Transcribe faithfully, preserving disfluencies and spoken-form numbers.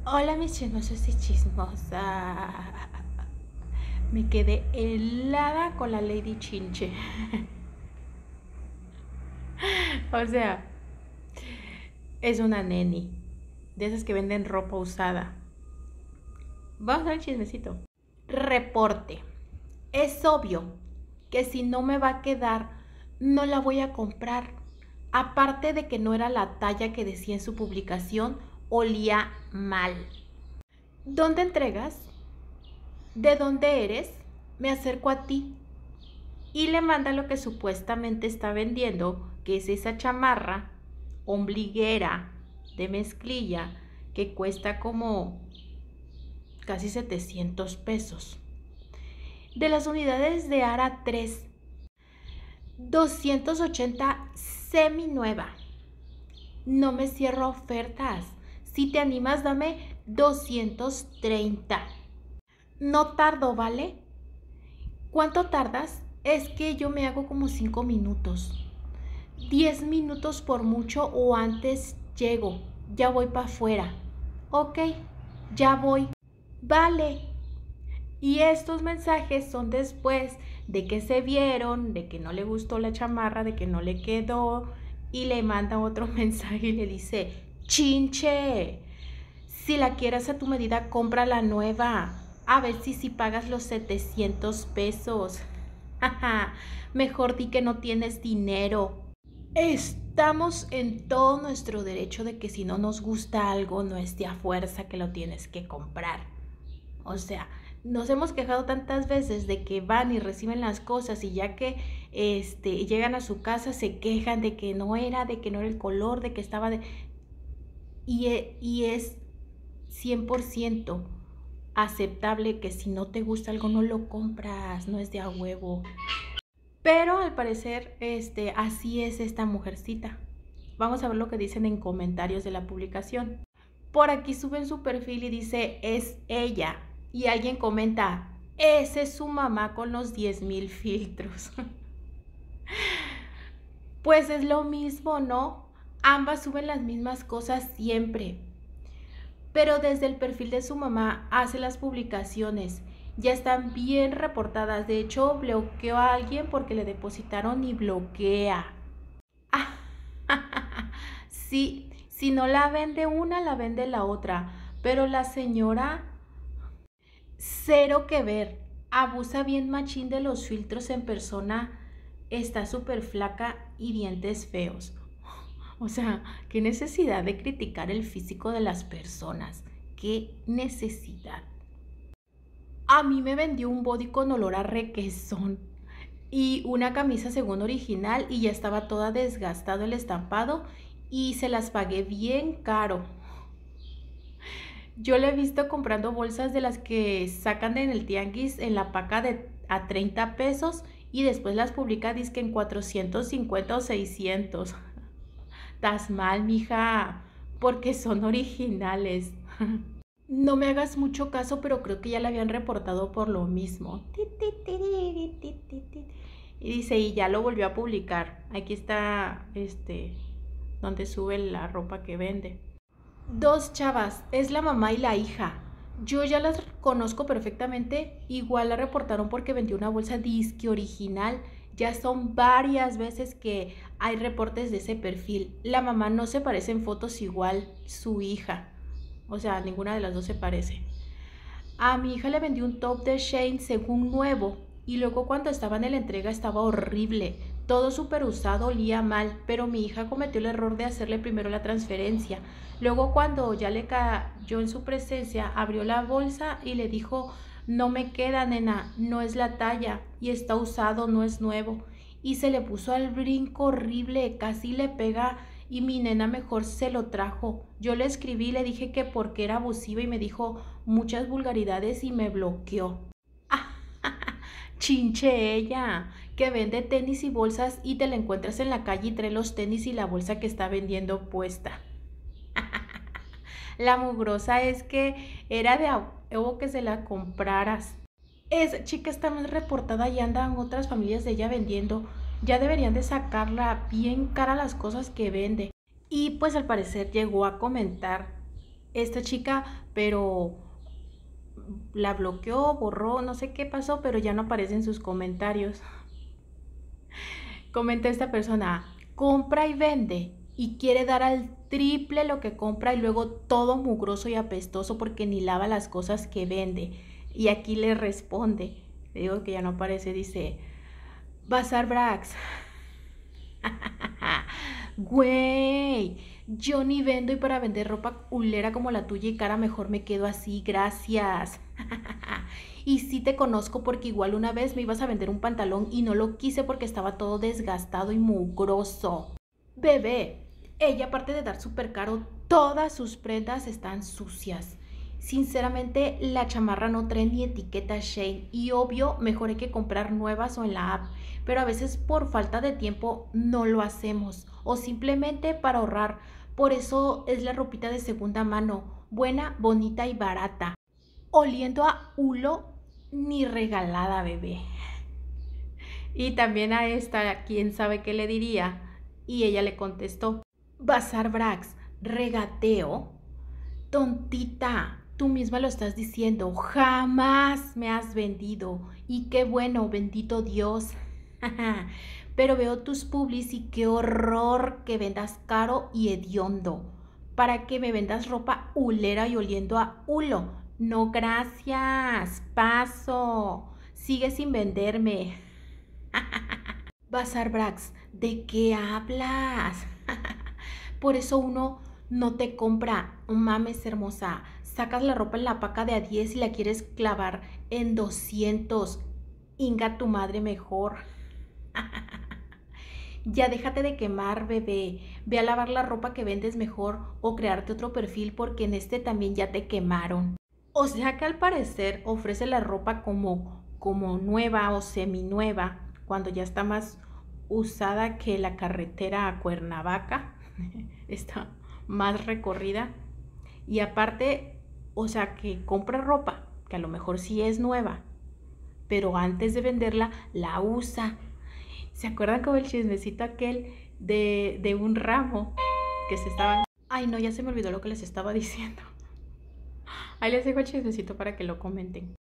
Hola mis chismosos y chismosas. Me quedé helada con la Lady Chinche. O sea, es una neni. De esas que venden ropa usada. Vamos al chismecito. Reporte. Es obvio que si no me va a quedar, no la voy a comprar. Aparte de que no era la talla que decía en su publicación, olía mal. ¿Dónde entregas? ¿De dónde eres? Me acerco a ti y le manda lo que supuestamente está vendiendo, que es esa chamarra ombliguera de mezclilla que cuesta como casi setecientos pesos. De las unidades de Ara tres, doscientos ochenta semi nueva. No me cierro ofertas. Si te animas, dame doscientos treinta. No tardo, ¿vale? ¿Cuánto tardas? Es que yo me hago como cinco minutos. diez minutos por mucho o antes llego. Ya voy para afuera. Ok, ya voy. Vale. Y estos mensajes son después de que se vieron, de que no le gustó la chamarra, de que no le quedó. Y le manda otro mensaje y le dice, Chinche, si la quieres a tu medida, compra la nueva. A ver si si pagas los setecientos pesos. Mejor di que no tienes dinero. Estamos en todo nuestro derecho de que si no nos gusta algo, no es de a fuerza que lo tienes que comprar. O sea, nos hemos quejado tantas veces de que van y reciben las cosas y ya que este, llegan a su casa se quejan de que no era, de que no era el color, de que estaba de... Y, y es cien por ciento aceptable que si no te gusta algo no lo compras, no es de a huevo. Pero al parecer este, así es esta mujercita. Vamos a ver lo que dicen en comentarios de la publicación. Por aquí suben su perfil y dice, es ella. Y alguien comenta, esa es su mamá con los diez mil filtros. Pues es lo mismo, ¿no? Ambas suben las mismas cosas siempre. Pero desde el perfil de su mamá hace las publicaciones. Ya están bien reportadas. De hecho, bloqueó a alguien porque le depositaron y bloquea. Sí, si no la vende una, la vende la otra. Pero la señora, cero que ver. Abusa bien machín de los filtros en persona. Está súper flaca y dientes feos. O sea, qué necesidad de criticar el físico de las personas. Qué necesidad. A mí me vendió un body con olor a requesón y una camisa según original y ya estaba toda desgastado el estampado y se las pagué bien caro. Yo le he visto comprando bolsas de las que sacan en el tianguis en la paca de a treinta pesos y después las publica dizque en cuatrocientos cincuenta o seiscientos. Estás mal, mija, porque son originales. No me hagas mucho caso, pero creo que ya la habían reportado por lo mismo. Y dice, y ya lo volvió a publicar. Aquí está, este, donde sube la ropa que vende. Dos chavas, es la mamá y la hija. Yo ya las conozco perfectamente. Igual la reportaron porque vendió una bolsa disque original. Ya son varias veces que hay reportes de ese perfil. La mamá no se parece en fotos igual su hija. O sea, ninguna de las dos se parece. A mi hija le vendí un top de Shein según nuevo y luego cuando estaba en la entrega estaba horrible. Todo súper usado, olía mal, pero mi hija cometió el error de hacerle primero la transferencia. Luego cuando ya le cayó en su presencia, abrió la bolsa y le dijo, no me queda, nena, no es la talla y está usado, no es nuevo. Y se le puso al brinco horrible, casi le pega y mi nena mejor se lo trajo. Yo le escribí, le dije que porque era abusiva y me dijo muchas vulgaridades y me bloqueó. Chinche ella, que vende tenis y bolsas y te la encuentras en la calle y trae los tenis y la bolsa que está vendiendo puesta. La mugrosa es que era de huevo que se la compraras. Esa chica está más reportada y andan otras familias de ella vendiendo. Ya deberían de sacarla bien cara las cosas que vende. Y pues al parecer llegó a comentar esta chica, pero la bloqueó, borró, no sé qué pasó, pero ya no aparece en sus comentarios. Comenta esta persona, compra y vende y quiere dar al triple lo que compra y luego todo mugroso y apestoso porque ni lava las cosas que vende. Y aquí le responde, le digo que ya no aparece, dice, Bazar Brax. Güey, yo ni vendo y para vender ropa culera como la tuya y cara mejor me quedo así, gracias. Y sí te conozco porque igual una vez me ibas a vender un pantalón y no lo quise porque estaba todo desgastado y mugroso. Bebé, ella aparte de dar súper caro, todas sus prendas están sucias. Sinceramente, la chamarra no trae ni etiqueta Shein y obvio, mejor hay que comprar nuevas o en la app, pero a veces por falta de tiempo no lo hacemos o simplemente para ahorrar. Por eso es la ropita de segunda mano, buena, bonita y barata. Oliendo a hulo ni regalada, bebé. Y también a esta, quién sabe qué le diría, y ella le contestó, Bazar Brax, regateo. Tontita, tú misma lo estás diciendo, jamás me has vendido. Y qué bueno, bendito Dios. Pero veo tus publis y qué horror que vendas caro y hediondo. Para que me vendas ropa hulera y oliendo a hulo. No, gracias. Paso. Sigue sin venderme. Bazar Brax, ¿de qué hablas? Por eso uno no te compra. Mames, hermosa. Sacas la ropa en la paca de a diez y la quieres clavar en doscientos. Inga tu madre mejor. Ya déjate de quemar, bebé. Ve a lavar la ropa que vendes mejor o crearte otro perfil porque en este también ya te quemaron. O sea que al parecer ofrece la ropa como, como nueva o seminueva cuando ya está más usada que la carretera a Cuernavaca. Está más recorrida. Y aparte, o sea que compra ropa que a lo mejor sí es nueva, pero antes de venderla la usa. ¿Se acuerdan como el chismecito aquel de, de un ramo que se estaban... Ay, no, ya se me olvidó lo que les estaba diciendo. Ahí les dejo el chismecito para que lo comenten.